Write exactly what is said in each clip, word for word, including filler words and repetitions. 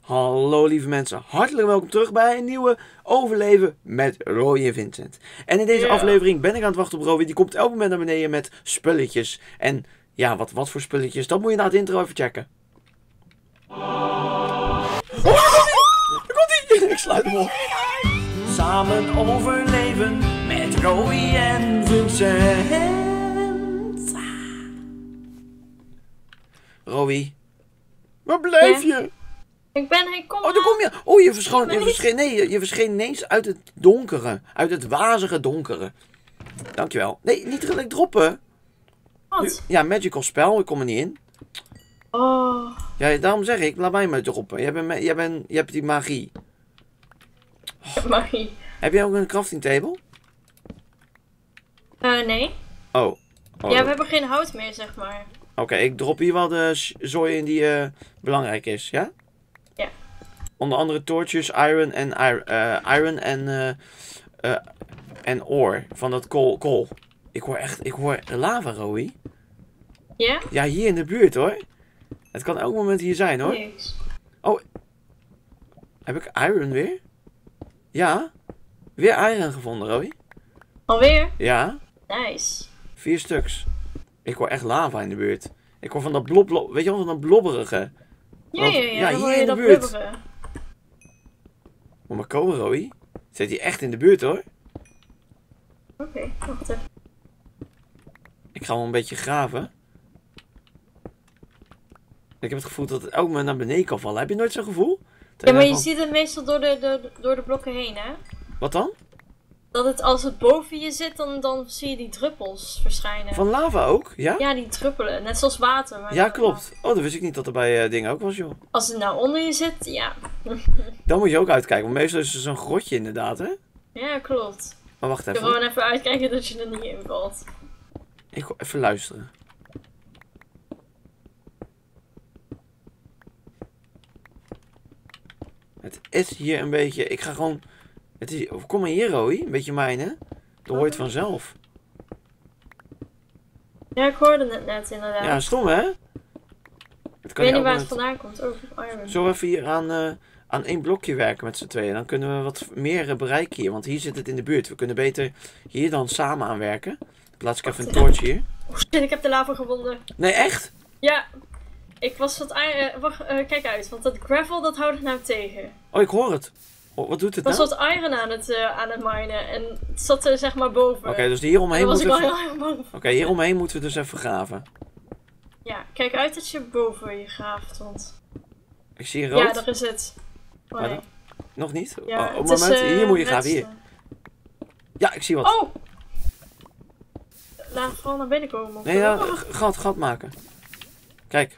Hallo lieve mensen, hartelijk welkom terug bij een nieuwe Overleven met Roy en Vincent. En in deze Ja. aflevering ben ik aan het wachten op Roy, die komt elk moment naar beneden met spulletjes. En ja, wat, wat voor spulletjes, dat moet je na het intro even checken. Oh, daar komt hij! Ik sluit hem op. Samen overleven met Roy en Vincent. Roy, waar blijf Ja? je? Ik ben, hij kom Oh, daar kom je. Oh, je verschoon, je verscheen, nee, je, je verscheen ineens uit het donkere. Uit het wazige donkere. Dankjewel. Nee, niet gelijk droppen. Wat? Ja, magical spel, ik kom er niet in. Oh. Ja, daarom zeg ik, laat mij maar droppen. Jij, bent, jij, bent, jij hebt die magie. Magie. Heb jij ook een crafting table? Uh, nee. Oh. oh. Ja, we hebben geen hout meer, zeg maar. Oké, ik drop hier wel de sh- zooi in die uh, belangrijk is, ja? Ja. Onder andere torches, iron en iron, uh, iron en uh, uh, en ore van dat kool, kool. Ik hoor echt, ik hoor lava, Roy. Ja? Ja, hier in de buurt hoor. Het kan elk moment hier zijn hoor. Niks. Oh. Heb ik iron weer? Ja. Weer iron gevonden, Roy. Alweer? Ja. Nice. Vier stuks. Ik hoor echt lava in de buurt. Ik hoor van dat blob, blob weet je wel, van dat blobberige. Ja, ja, ja. Ja, dan hier hoor je in de dat buurt. blubberen. Moet maar komen, Roy. Zit hier echt in de buurt hoor. Oké, okay, wacht even. Ik ga wel een beetje graven. Ik heb het gevoel dat het elk moment naar beneden kan vallen. Heb je nooit zo'n gevoel? Dat Ja, maar je van- ziet het meestal door de, de, door de blokken heen, hè? Wat dan? Dat het, als het boven je zit, dan, dan zie je die druppels verschijnen. Van lava ook? Ja? Ja, die druppelen. Net zoals water. Maar Ja, dan- klopt. Oh, dat wist ik niet dat er bij uh, dingen ook was, joh. Als het nou onder je zit, ja. Dan moet je ook uitkijken, want meestal is er zo'n grotje inderdaad, hè? Ja, klopt. Maar wacht Je even. gewoon even uitkijken dat je er niet in valt. Ik ga even luisteren. Het is hier een beetje... Ik ga gewoon... Het is... Kom maar hier, Roy. Een beetje mijnen. Dat hoort vanzelf. Ja, ik hoorde het net inderdaad. Ja, stom, hè? Het Ik kan weet je niet ook waar het met- vandaan komt. Oh, iron. Zullen we even hier aan, uh, aan één blokje werken met z'n tweeën? Dan kunnen we wat meer uh, bereiken hier. Want hier zit het in de buurt. We kunnen beter hier dan samen aan werken. Dan plaats ik even een torch hier. Oh shit, ik heb de lava gevonden. Nee, echt? Ja. Ik was wat iron... wacht, uh, kijk uit. Want dat gravel, dat houdt het nou tegen. Oh, ik hoor het. Oh, wat doet het Ik was nou? wat iron aan het, uh, aan het minen. En het zat er zeg maar boven. Oké, okay, dus hieromheen Daar was moeten ik we... wel heel erg bang voor. Oké, okay, hieromheen moeten we dus even graven. Ja, kijk uit dat je boven je graaft. Want... Ik zie rood. Ja, daar is het. Oh, Maar nee. dan- Nog niet? Ja, oh, op het het moment, is, uh, hier moet je net, graven, hier. uh, Ja, ik zie wat. Oh! Laat vooral naar binnen komen. Of Nee, ja, oh. g- gat, gat maken. Kijk.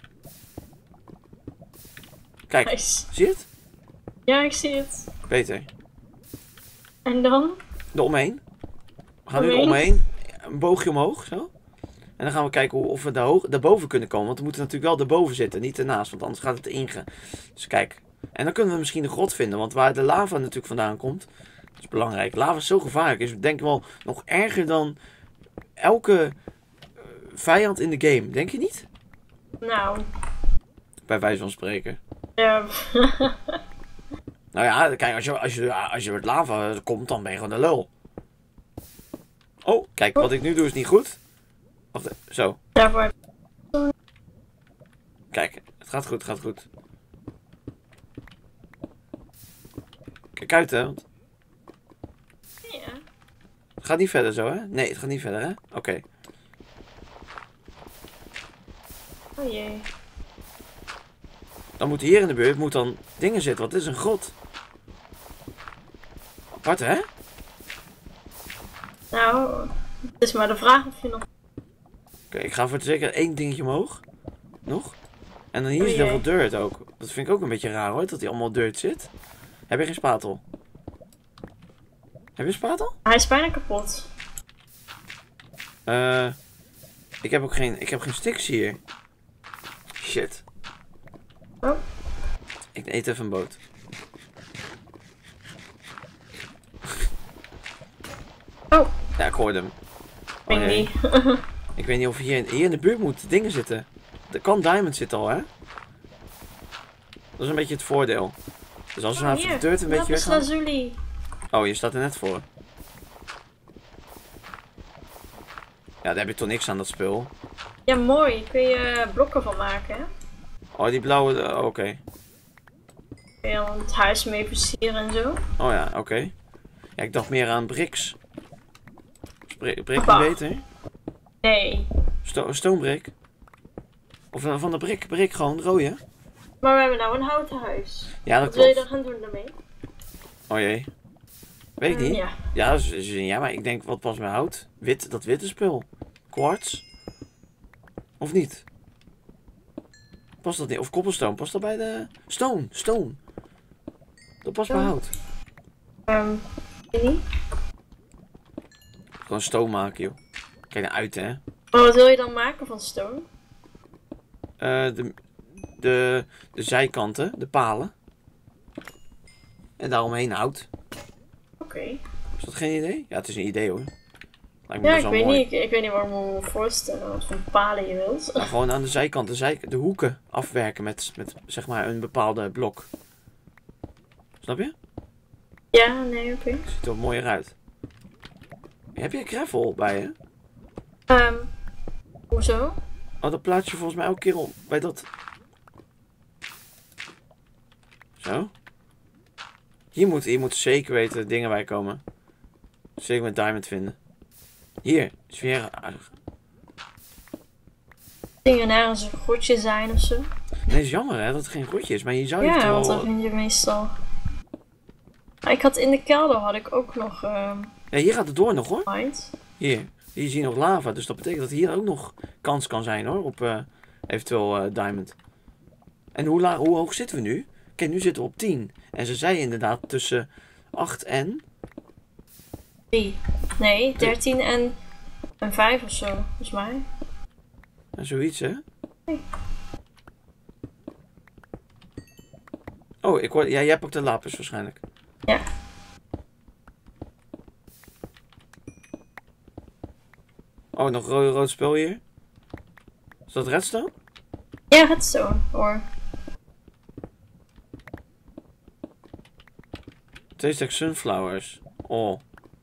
Kijk, Nice. zie je het? Ja, ik zie het. Beter. En dan? Eromheen. We gaan nu Omheen? eromheen. Een boogje omhoog, zo. En dan gaan we kijken hoe, of we daar hoog, daarboven kunnen komen. Want we moeten natuurlijk wel daarboven zitten, niet ernaast. Want anders gaat het inge. Dus kijk. En dan kunnen we misschien de grot vinden. Want waar de lava natuurlijk vandaan komt. Dat is belangrijk. Lava is zo gevaarlijk. Is denk ik wel nog erger dan elke uh, vijand in de game. Denk je niet? Nou. Bij wijze van spreken. Ja. Nou ja, kijk, als je, als je, als je met lava komt, dan ben je gewoon de lul. Oh, kijk, wat ik nu doe is niet goed. Wacht, zo. Daarvoor. Kijk, het gaat goed, het gaat goed. Kijk uit, hè. Want Ja. het gaat niet verder zo, hè? Nee, het gaat niet verder, hè? Oké. Okay. Oh jee. Dan moet hier in de buurt moet dan dingen zitten, want het is een grot. Apart, hè? Oké, Nou, het is maar de vraag of je nog... okay, ik ga voor het zeker één dingetje omhoog. Nog. En dan hier Oh is heel jee. veel dirt ook. Dat vind ik ook een beetje raar, hoor, dat hier allemaal dirt zit. Heb je geen spatel? Heb je een spatel? Hij is bijna kapot. Eh, ik heb ook geen, ik heb geen sticks hier. Shit. Oh. Ik eet even een boot. Oh. Ja, ik hoorde hem. Ik Oh, weet jee. niet. Ik weet niet of hier in, hier in de buurt moeten dingen zitten. Er kan diamond zitten al, hè? Dat is een beetje het voordeel. Dus als we Oh, nou hier. de deur een beetje Lapis weggaan... lazuli. Oh, je staat er net voor. Ja, daar heb je toch niks aan, dat spul. Ja, mooi. Kun je blokken van maken, hè? Oh, die blauwe... uh, oké. Okay. Kun je dan het huis mee versieren en zo. Oh ja, oké. Okay. Ja, ik dacht meer aan bricks. Brick niet Bah. beter? Nee. Sto stoombrick? Of uh, van de brick, brick gewoon, rode? Maar we hebben nou een houten huis. Ja, dat Wat wil je klopt. dan gaan doen daarmee? Oh jee. Weet ik Mm, niet. ja. Ja, dus, dus, ja, maar ik denk, wat past bij hout? Wit, dat witte spul. Quartz? Of niet? Past dat niet? Of cobblestone, past dat bij de... Stone, stone. Dat past bij Ja. hout. Um, weet niet. Gewoon stone maken, joh. Kijk naar uit, hè. Maar wat wil je dan maken van stone? Uh, de, de, de zijkanten, de palen. En daaromheen hout. Oké. Okay. Is dat geen idee? Ja, het is een idee, hoor. Lijkt me Ja, best ik wel weet mooi. niet. Ik, ik weet niet waarom ik me voorstellen wat voor palen je wilt. Nou, gewoon aan de zijkant, de, zij, de hoeken afwerken met, met zeg maar een bepaalde blok. Snap je? Ja, nee, oké. Okay. Ziet er mooier uit. Heb je gravel bij je? Um, hoezo? Oh, dat plaats je volgens mij elke keer op bij dat. Zo. Hier moet, hier moet zeker weten dingen bij komen. Zeker met diamond vinden. Hier, is weer aardig. Dingen nergens een groetje zijn of zo. Nee, is jammer hè, dat het geen groetje is, maar je zou je Ja, toch want wel... dan vind je meestal... Ik had in de kelder had ik ook nog um, Ja, hier gaat het door nog hoor. mind. Hier, hier zie je nog lava, dus dat betekent dat hier ook nog kans kan zijn hoor, op uh, eventueel uh, diamond. En hoe, la hoe hoog zitten we nu? Kijk, nu zitten we op tien. En ze zei inderdaad tussen acht en... drie. Nee, dertien en, en vijf of zo, volgens mij. En zoiets hè? Nee. Oh, ik hoor... Ja, jij pakt de lapis waarschijnlijk. Ja. Oh, nog rood, rood spul hier. Is dat redstone? Ja, redstone, hoor. Tastes like sunflowers. Oh.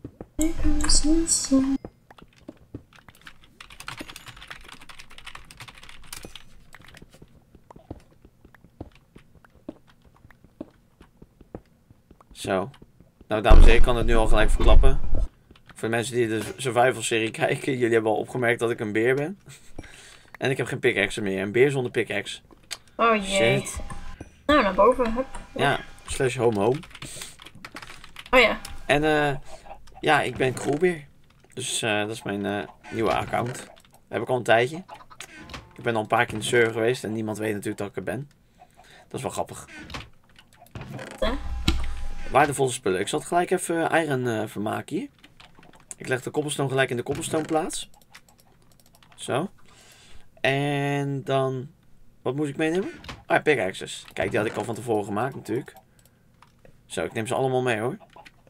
Zo. Nou, dames en heren, ik kan het nu al gelijk verklappen. Voor de mensen die de survival serie kijken, jullie hebben al opgemerkt dat ik een beer ben. En ik heb geen pickaxe meer. Een beer zonder pickaxe. Oh jee. Shit. Nou, naar boven. Hup. Ja, slash home home. Oh ja. En eh, uh, ja, ik ben Kroelbeer. Dus uh, dat is mijn uh, nieuwe account. Dat heb ik al een tijdje. Ik ben al een paar keer in de server geweest en niemand weet natuurlijk dat ik er ben. Dat is wel grappig. Huh? Waardevolle spullen. Ik zal het gelijk even iron uh, vermaken hier. Ik leg de cobblestone gelijk in de cobblestone plaats. Zo. En dan... Wat moet ik meenemen? Ah, ja, pickaxes. Kijk, die had ik al van tevoren gemaakt natuurlijk. Zo, ik neem ze allemaal mee hoor.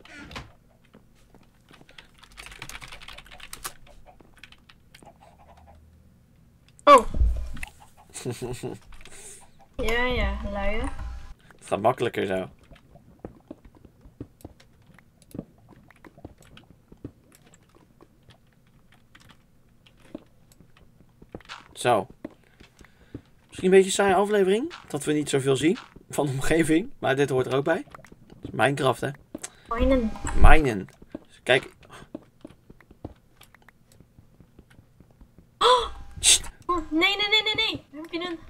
Oh. ja, ja, luien. Het gaat makkelijker zo. Zo. Misschien een beetje een saaie aflevering. Dat we niet zoveel zien van de omgeving. Maar dit hoort er ook bij. Minecraft, hè. Minen. Minen. Dus kijk. Oh! Oh, nee, nee, nee, nee, nee. Heb je een...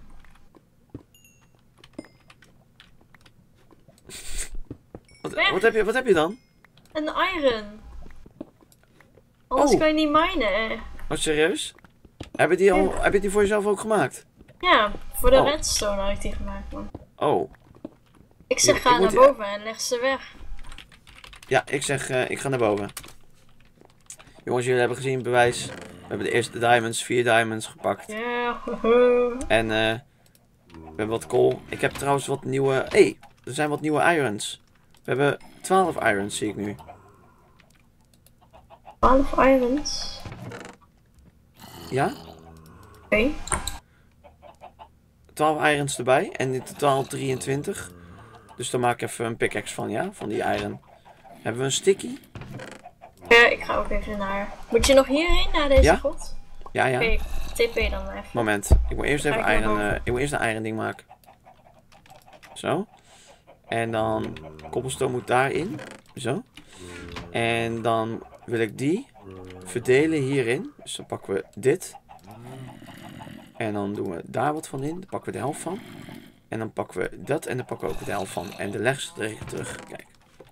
Wat, wat, heb je, wat heb je dan? Een iron. Anders Oh. kan je niet minen. Wat serieus? Heb je, die al, heb je die voor jezelf ook gemaakt? Ja, voor de Oh. redstone had ik die gemaakt, man. Oh. Ik zeg Ja, ga ik moet naar die- boven en leg ze weg. Ja, ik zeg, uh, ik ga naar boven. Jongens, jullie hebben gezien, bewijs. We hebben de eerste diamonds, vier diamonds gepakt. Ja, En uh, we hebben wat kool. Ik heb trouwens wat nieuwe... Hé, hey, er zijn wat nieuwe irons. We hebben twaalf irons, zie ik nu. twaalf irons. Ja? Oké. Okay. twaalf irons erbij. En in totaal drieëntwintig. Dus dan maak ik even een pickaxe van, ja? Van die iron. Hebben we een sticky? Ja, ik ga ook even naar... Moet je nog hierheen, naar deze Ja? grot? Ja, ja. Oké, T P dan even. Moment. Ik moet eerst Ga even ik naar iron, boven. uh, ik moet eerst een iron ding maken. Zo. En dan... Cobblestone moet daarin. Zo. En dan wil ik die verdelen hierin. Dus dan pakken we dit. En dan doen we daar wat van in. Dan pakken we de helft van. En dan pakken we dat en dan pakken we ook de helft van. En de leg terug. Kijk.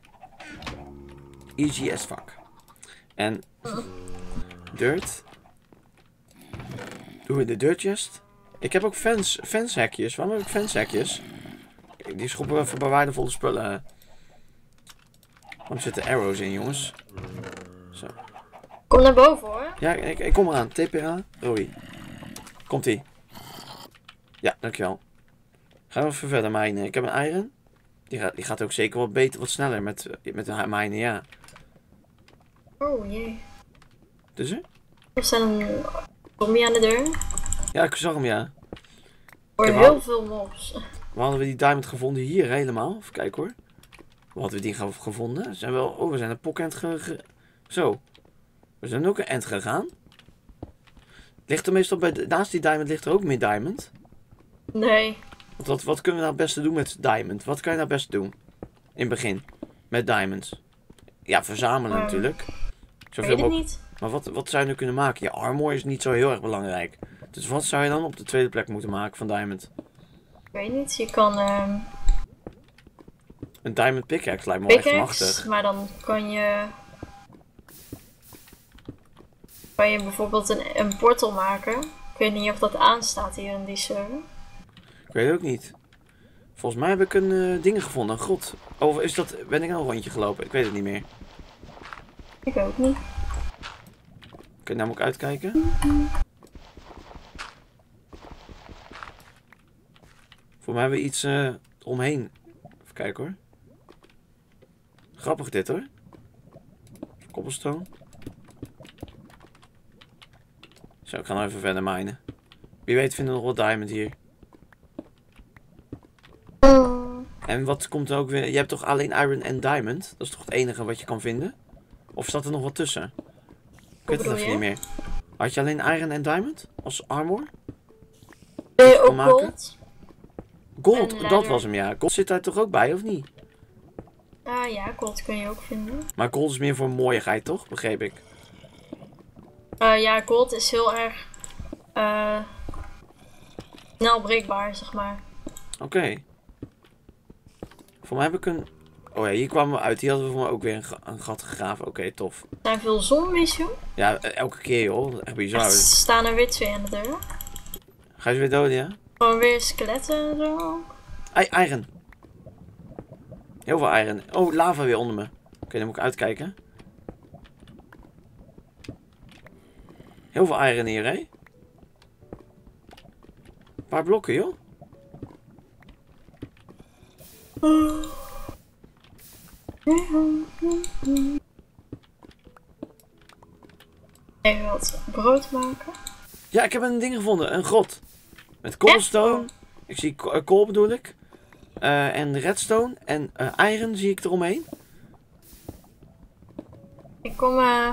Easy as fuck. En dirt. Doen we de dirt chest. Ik heb ook fence, fence hekjes. Waarom heb ik fence hekjes? Die schoppen we voor waardevolle spullen. Waarom zitten arrows in, jongens? Zo. Kom naar boven hoor. Ja, ik, ik kom eraan. T P A. Roi. Komt-ie. Ja, dankjewel. Gaan we even verder minen. Ik heb een iron. Die gaat, die gaat ook zeker wat beter, wat sneller met, met de minen, ja. Oh jee. Dus er? Er staat een zombie aan de deur. Ja, ik zag hem, ja. Voor heb heel al- veel mobs. Waar hadden we die diamond gevonden? Hier helemaal. Even kijken hoor. Waar hadden we die ge- gevonden? Zijn wel, oh, we zijn een pockend ge, ge- Zo. We zijn ook een end gegaan. Ligt er meestal bij de, naast die diamond ligt er ook meer diamond? Nee. Want wat, wat kunnen we nou het beste doen met diamond? Wat kan je nou het beste doen? In het begin. Met diamonds. Ja, verzamelen Um, natuurlijk. Ik Zoveel weet het mogelijk. niet. Maar wat, wat zou je nu kunnen maken? Je armor is niet zo heel erg belangrijk. Dus wat zou je dan op de tweede plek moeten maken van diamond? Ik weet niet. Je kan ehm Een diamond pickaxe lijkt me wel echt pickaxe, machtig. maar dan kan je... Kan je bijvoorbeeld een, een portal maken. Ik weet niet of dat aanstaat hier in die server. Ik weet het ook niet. Volgens mij heb ik een uh, ding gevonden, een grot. Of is dat, ben ik nou een rondje gelopen? Ik weet het niet meer. Ik ook niet. Kun je nou ook uitkijken? Voor mij hebben we iets uh, omheen. Even kijken hoor. Grappig dit hoor. Cobblestone. Zo, ik ga nog even verder minen. Wie weet vinden we nog wat diamond hier. En wat komt er ook weer? Je hebt toch alleen iron en diamond? Dat is toch het enige wat je kan vinden? Of staat er nog wat tussen? Ik weet het bedoel even je? niet meer. Had je alleen iron en diamond als armor? Nee, kan ook maken? gold. Gold, En dat leather. was hem ja. Gold zit daar toch ook bij, of niet? Ah ja, gold kun je ook vinden. Maar gold is meer voor mooiigheid, toch? Begreep ik. Uh, ja, gold is heel erg uh, snel breekbaar, zeg maar. Oké. Okay. Voor mij heb ik een... Oh ja, hier kwamen we uit. Hier hadden we voor mij ook weer een, ga- een gat gegraven. Oké, okay, tof. Er zijn veel zombies, joh. Ja, eh, elke keer joh. Echt bizar. Er staan er weer twee aan de deur. Ga je ze weer doden, ja? Gewoon weer skeletten en zo. I iron. Heel veel iron. Oh, lava weer onder me. Oké, okay, dan moet ik uitkijken. Heel veel iron hier, hè? Een paar blokken, joh. Even wat brood maken. Ja, ik heb een ding gevonden. Een grot. Met cobblestone. Ik zie ko- eh, kool bedoel ik. Eh, en redstone. En eh, iron zie ik eromheen. Ik kom eh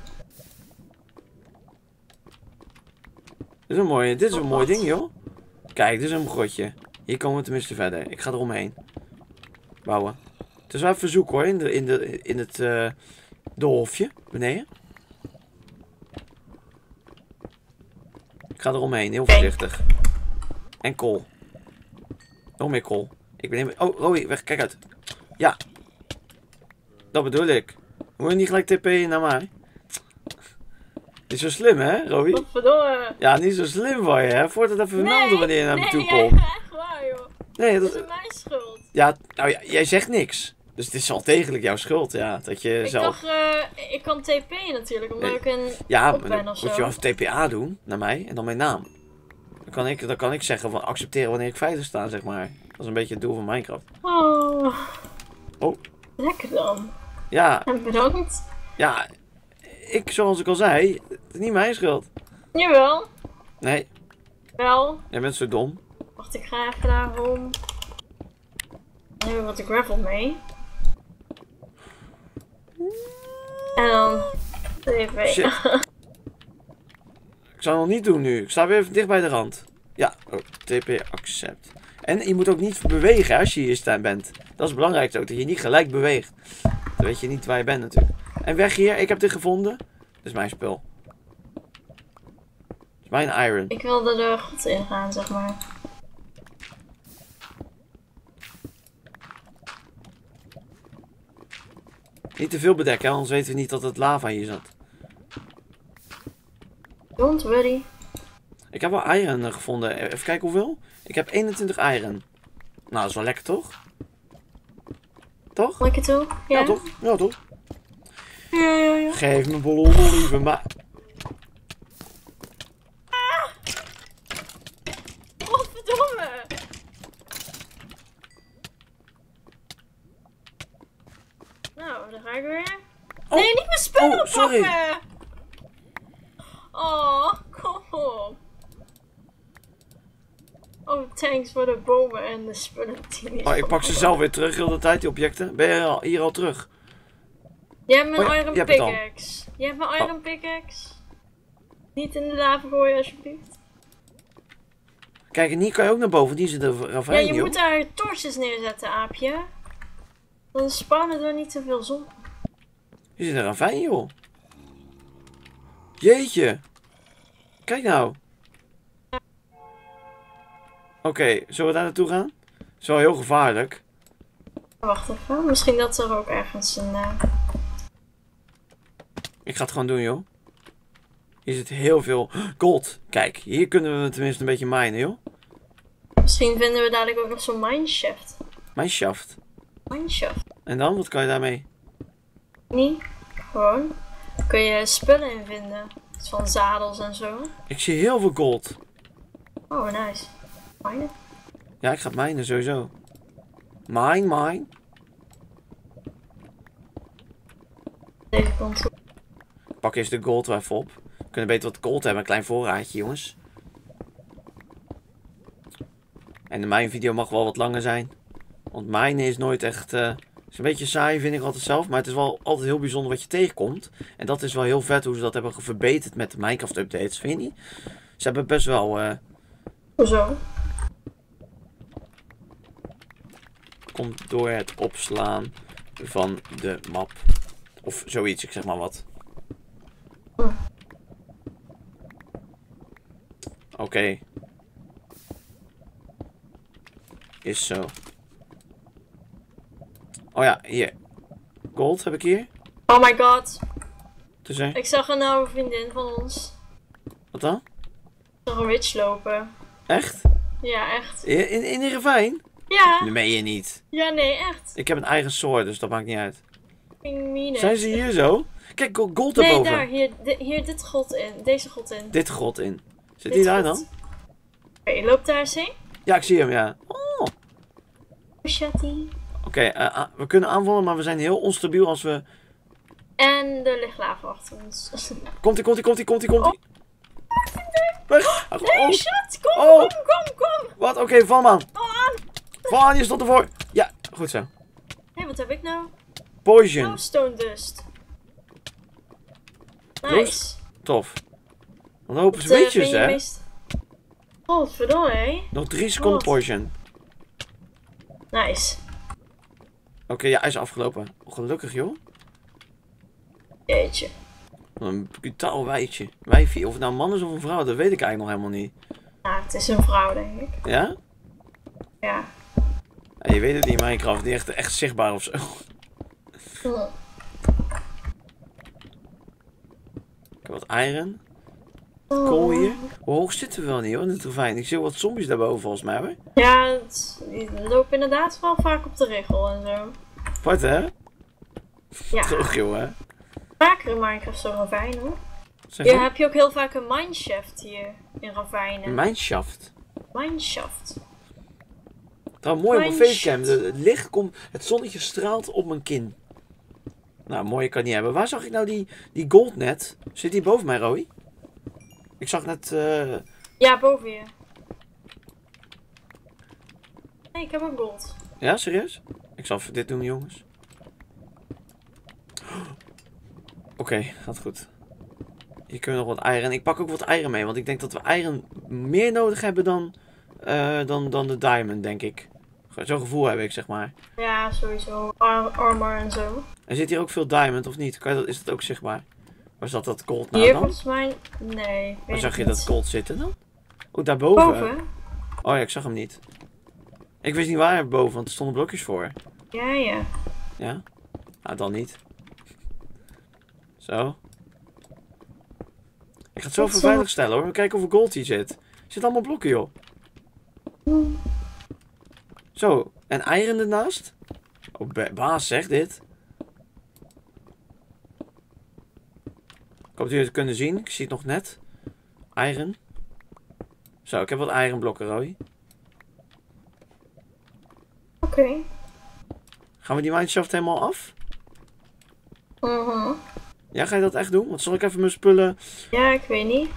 Dit is een mooi, dit is een mooi ding, joh. Kijk, dit is een grotje. Hier komen we tenminste verder. Ik ga eromheen. Bouwen. Het is wel even zoeken hoor. In, de, in, de, in het uh, doolhofje. Beneden. Ik ga eromheen. Heel voorzichtig. En kool. Nog meer kool. Ik ben even... Oh, Roy, weg. Kijk uit. Ja. Dat bedoel ik. Moet je niet gelijk tp'en naar mij? Niet zo slim, hè, Roy? Godverdomme. Ja, niet zo slim van je, hè? Voordat even melden wanneer je naar me nee, toe nee, komt. echt waar, joh. Nee, Dat dat... is mijn schuld. Ja, nou ja, jij zegt niks. Dus het is wel degelijk jouw schuld, ja. Dat je Ik zelf... dacht, uh, ik kan T P'en natuurlijk, omdat Nee. ik een Ja, op maar ben dan of moet zo. je wel even T P A doen naar mij en dan mijn naam. Dan kan ik, dan kan ik zeggen van accepteren wanneer ik veilig sta, zeg maar. Dat is een beetje het doel van Minecraft. Oh. Oh. Lekker dan. Ja, En bedankt. ja. Ik, zoals ik al zei, het is niet mijn schuld. Jawel. Nee, Wel. jij bent zo dom. Wacht, ik ga even daarom. Dan hebben we wat de gravel mee. En dan tv. Shit. Ik zou het nog niet doen nu. Ik sta weer even dicht bij de rand. Ja, oh, T P accept. En je moet ook niet bewegen hè, als je hier staan bent. Dat is het belangrijkste ook, dat je niet gelijk beweegt. Dan weet je niet waar je bent natuurlijk. En weg hier, ik heb dit gevonden. Dit is mijn spul. Dit is mijn iron. Ik wilde er goed in gaan, zeg maar. Niet te veel bedekken, anders weten we niet dat het lava hier zat. Don't worry. Ik heb wel iron eh, gevonden. Even kijken hoeveel. Ik heb eenentwintig iron. Nou, dat is wel lekker toch? Toch? Lekker toe? Ja, Ja, toch? Ja, toch? Ja, ja, ja. Geef me bol olie, maar... Godverdomme! Nou, dan ga ik weer. Oh. Nee, niet mijn spullen Oh, sorry. oppakken! Oh, kom op. Oh, thanks voor de bomen en de spullen die niet Oh, ik pak ze zelf weer terug heel de tijd, die objecten. Ben je al, hier al terug? Jij hebt mijn Oh ja, iron je hebt het al. pickaxe. Jij hebt mijn iron pickaxe. Niet in de lava gooien, alsjeblieft. Kijk, en hier kan je ook naar boven. Die zit er Ja, ravijn, je joh. moet daar torches neerzetten, aapje. Dan spannen er niet te veel zon. Hier zit een ravijn, joh. Jeetje. Kijk nou. Oké, zullen we daar naartoe gaan? Dat is wel heel gevaarlijk. Wacht even, misschien dat er ook ergens een... Uh... Ik ga het gewoon doen, joh. Hier zit heel veel gold. Kijk, hier kunnen we tenminste een beetje minen, joh. Misschien vinden we dadelijk ook nog zo'n mineshaft. Mijn shaft. Mineshaft. En dan, wat kan je daarmee? Niet? Gewoon. Kun je spullen in vinden. Iets van zadels en zo. Ik zie heel veel gold. Oh, nice. Mine. Ja, ik ga het minen, sowieso. Mine, mine. Deze kant op. Pak eerst de gold wel even op. We kunnen beter wat gold hebben, een klein voorraadje, jongens. En de mijn video mag wel wat langer zijn. Want mijn is nooit echt... Uh, is een beetje saai, vind ik altijd zelf. Maar het is wel altijd heel bijzonder wat je tegenkomt. En dat is wel heel vet hoe ze dat hebben verbeterd met de Minecraft updates, vind je niet? Ze hebben best wel... Uh, Hoezo? komt door het opslaan van de map. Of zoiets, ik zeg maar wat. Hm. Oké. Okay. Is zo. Oh ja, hier. Gold heb ik hier. Oh my god. Dus er. Ik zag een oude vriendin van ons. Wat dan? Ik zag een witch lopen. Echt? Ja, echt. In, in, in de ravijn? Ja. Dat meen je niet. Ja, nee, echt. Ik heb een eigen soort, dus dat maakt niet uit. Ik meen het. Zijn ze hier zo? Kijk, go- gold Nee, erboven. daar. Hier, di- hier dit god in. Deze god in. Dit god in. Zit Dit die daar god. dan? Oké, loopt daar eens heen. Ja, ik zie hem, ja. Oh. Chatty. Oké, okay, uh, we kunnen aanvallen, maar we zijn heel onstabiel als we... En er ligt lava achter ons. Komt-ie, komt-ie, komt-ie, komt-ie, komt-ie. Weg. Oh. Nee, shit. Kom, Oh. kom, kom, kom. Wat? Oké, okay, val hem aan. Kom aan. Val aan, je stond ervoor. Ja, goed zo. Hé, hey, wat heb ik nou? Poison. Oh, stone dust. Nice. Roost? Tof. Dan hopen Wat, ze eh, witches, vind je hè? meest... Godverdomme, hé. Nog drie seconden Wat? poison. Nice. Oké, okay, ja, hij is afgelopen. Gelukkig, joh. Jeetje. Wat een brutaal wijtje. Wijfje. Of het nou een man is of een vrouw, dat weet ik eigenlijk nog helemaal niet. Nou, het is een vrouw, denk ik. Ja? Ja. Ja, je weet het niet in Minecraft. Die echt, echt zichtbaar of zo. Hm. Ik heb wat iron. Kool hier. Hoe hoog zitten we wel niet, hoor? In het ravijn. Ik zie wat zombies daarboven, volgens mij, hoor. Ja, het, die lopen inderdaad wel vaak op de richel en zo. Wat, hè? Ja, Toch, joh, hè? vaker in Minecraft zo ravijn, hoor. Zeg Hier je? heb je ook heel vaak een mineshaft hier in ravijnen. Mineshaft. Mineshaft. Nou, mooi op mijn Mineshaft. facecam. De- Het licht komt, het zonnetje straalt op mijn kin. Nou, mooi kan ik niet hebben. Waar zag ik nou die, die gold net? Zit die boven mij, Roy? Ik zag net... eh Ja, boven je. Nee, ik heb ook gold. Ja, serieus? Ik zal even dit doen, jongens. Oké, okay, gaat goed. Hier kunnen we nog wat iron. Ik pak ook wat iron mee, want ik denk dat we iron meer nodig hebben dan, uh, dan, dan de diamond, denk ik. Zo'n gevoel heb ik, zeg maar. Ja, sowieso. Ar armor en zo. Er zit hier ook veel diamond, of niet? Kan je dat, is dat ook zichtbaar? Waar zat dat gold nou hier dan? volgens mij... Nee. Waar zag je dat gold zitten dan? Oh, daarboven. Boven? Oh ja, ik zag hem niet. Ik wist niet waar boven, want er stonden blokjes voor. Ja, ja. Ja? Nou, dan niet. Zo. Ik ga het zo even veilig stellen hoor. We kijken of er gold hier zit. Er zitten allemaal blokken, joh. Zo. En iron ernaast? Oh, baas, zeg dit. Ik hoop dat jullie het kunnen zien. Ik zie het nog net. Iron. Zo, ik heb wat iron blokken, Roy. Oké. Okay. Gaan we die mineshaft helemaal af? Uh-huh. Ja, ga je dat echt doen? Want zal ik even mijn spullen... Ja, ik weet niet.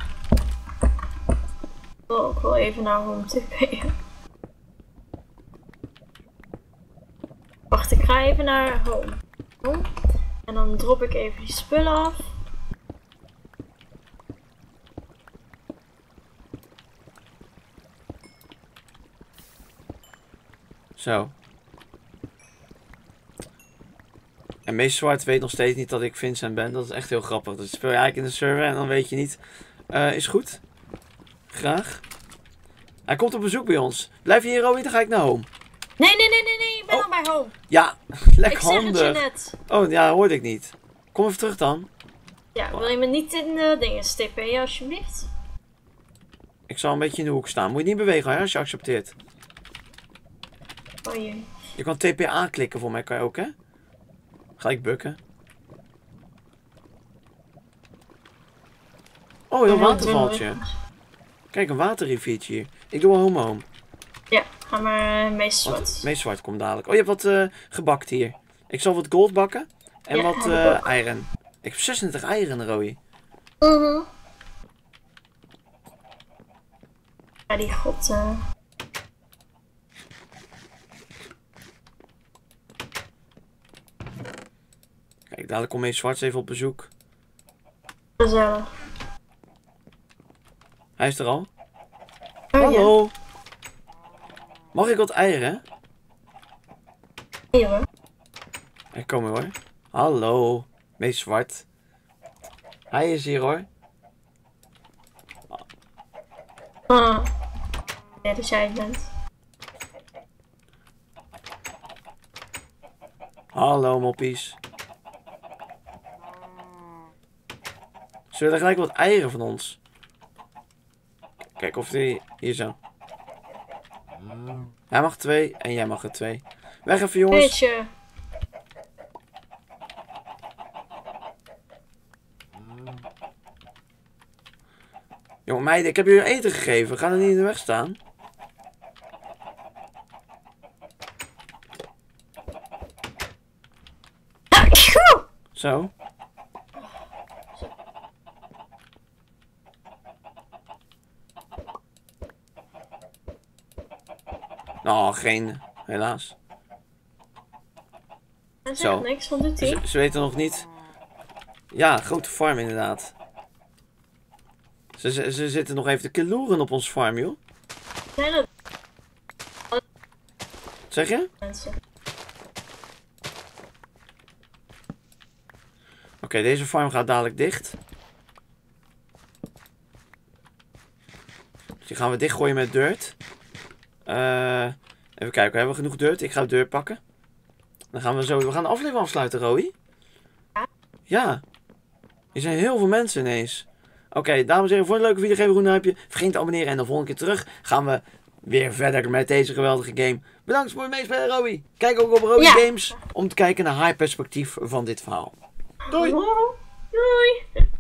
Ik wil ook wel even naar home tippen. Wacht, ik ga even naar home. home. En dan drop ik even die spullen af. Zo. En meest zwart weet nog steeds niet dat ik Vincent ben. Dat is echt heel grappig. Dus speel je eigenlijk in de server en dan weet je niet. Uh, is goed. Graag. Hij komt op bezoek bij ons. Blijf je hier, Roy, dan ga ik naar home. Nee, nee, nee, nee, nee. Ik ben oh. al bij home. Ja, lekker handig. Ik zeg het je net. Oh, ja, hoorde ik niet. Kom even terug dan. Ja, wil je me niet in de dingen stippen, ja, alsjeblieft? Ik zal een beetje in de hoek staan. Moet je niet bewegen, hè, als je accepteert. Oh jee. Je kan T P A klikken voor mij, kan je ook, hè? Gelijk bukken. Oh, een watervaltje. Kijk, een waterriviertje hier. Ik doe wel home home. Ja, ga maar uh, meest zwart. Meest zwart komt dadelijk. Oh, je hebt wat uh, gebakt hier. Ik zal wat gold bakken. En ja, wat uh, iron. Ik heb zesentwintig iron, Roy. Uh-huh. Ja, die god... Uh... Kijk, dadelijk komt meest zwart even op bezoek. Gezellig. Hij is er al. Oh, hallo. Ja. Mag ik wat eieren? Hier hoor. Er komen hoor. Hallo. Meest zwart. Hij is hier hoor. Ah. Ja, dat jij het bent. Hallo moppies. Zullen er gelijk wat eieren van ons? Kijk of die... Hier zo. Hij mag twee en jij mag er twee. Weg even jongens. Beetje. Jongen meiden, ik heb jullie eten gegeven. Ga er niet in de weg staan. Zo. Oh, geen. Helaas. Dat is echt niks, wat doet hij? Ze, ze weten nog niet. Ja, grote farm inderdaad. Ze, ze, ze zitten nog even te keloeren op ons farm, joh. Zijn dat... Zeg je? Mensen. Oké, okay, deze farm gaat dadelijk dicht. Dus die gaan we dichtgooien met dirt. Uh, even kijken, hebben we genoeg dirt? Ik ga dirt pakken. Dan gaan we zo... We gaan de aflevering afsluiten, Roy. Ja? Ja. Er zijn heel veel mensen ineens. Oké, okay, dames en heren, voor een leuke video geef een groen duimpje. Vergeet niet te abonneren en de volgende keer terug gaan we weer verder met deze geweldige game. Bedankt voor het meespelen, Roy. Kijk ook op Roy ja. Games om te kijken naar haar perspectief van dit verhaal. Doei! Doei!